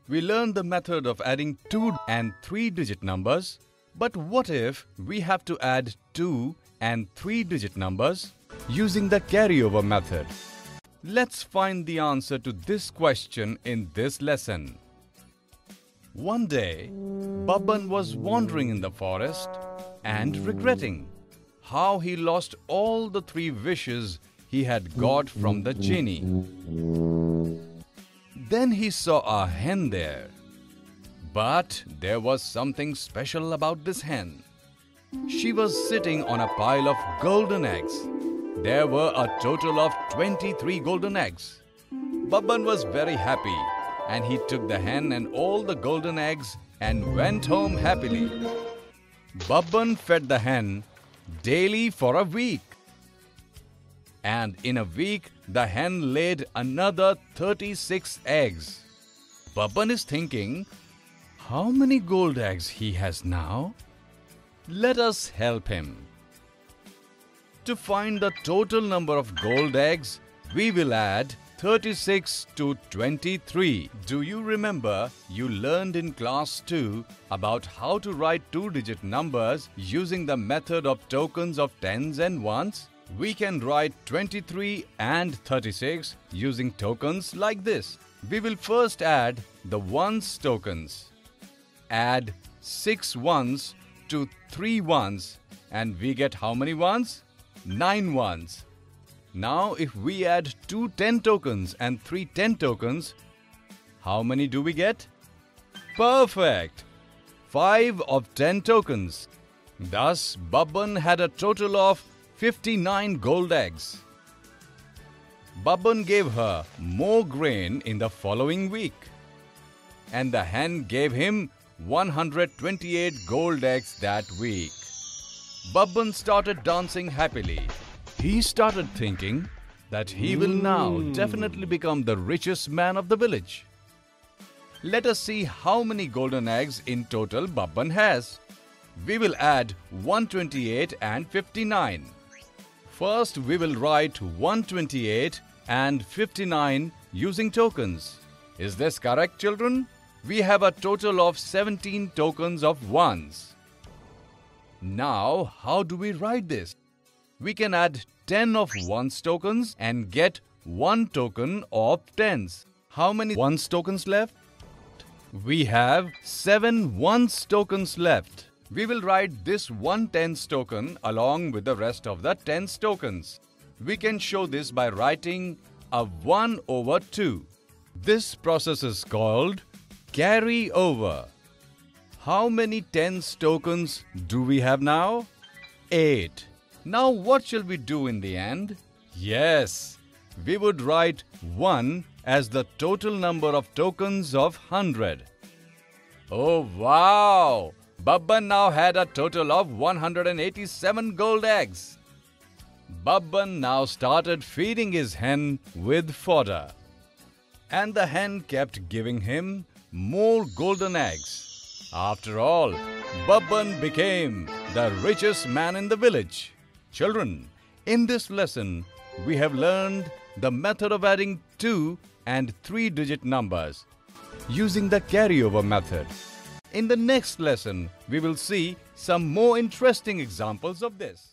we learned the method of adding 2 and 3-digit numbers. But what if we have to add 2 and 3-digit numbers using the carryover method? Let's find the answer to this question in this lesson. One day, Babban was wandering in the forest and regretting how he lost all the 3 wishes he had got from the genie. Then he saw a hen there. But there was something special about this hen. She was sitting on a pile of golden eggs. There were a total of 23 golden eggs. Babban was very happy and he took the hen and all the golden eggs and went home happily. Babban fed the hen daily for a week. And in a week, the hen laid another 36 eggs. Babban is thinking, how many gold eggs he has now? Let us help him. To find the total number of gold eggs, we will add 36 to 23. Do you remember you learned in class 2 about how to write 2-digit numbers using the method of tokens of tens and ones? We can write 23 and 36 using tokens like this. We will first add the ones tokens. Add 6 ones to 3 ones and we get how many ones? 9 ones. Now if we add 2 10 tokens and 3 10 tokens, how many do we get? Perfect! 5 of 10 tokens. Thus, Babban had a total of 59 gold eggs. Babban gave her more grain in the following week. And the hen gave him 128 gold eggs that week. Babban started dancing happily. He started thinking that he will now definitely become the richest man of the village. Let us see how many golden eggs in total Babban has. We will add 128 and 59. First, we will write 128 and 59 using tokens. Is this correct, children? We have a total of 17 tokens of ones. Now, how do we write this? We can add 10 of ones tokens and get 1 token of tens. How many ones tokens left? We have 7 ones tokens left. We will write this 1 tens token along with the rest of the tens tokens. We can show this by writing a 1 over 2. This process is called carry over. How many tens tokens do we have now? 8. Now what shall we do in the end? Yes, we would write 1 as the total number of tokens of 100. Oh wow! Babban now had a total of 187 gold eggs. Babban now started feeding his hen with fodder. And the hen kept giving him more golden eggs. After all, Babban became the richest man in the village. Children, in this lesson, we have learned the method of adding 2 and 3-digit numbers using the carryover method. In the next lesson, we will see some more interesting examples of this.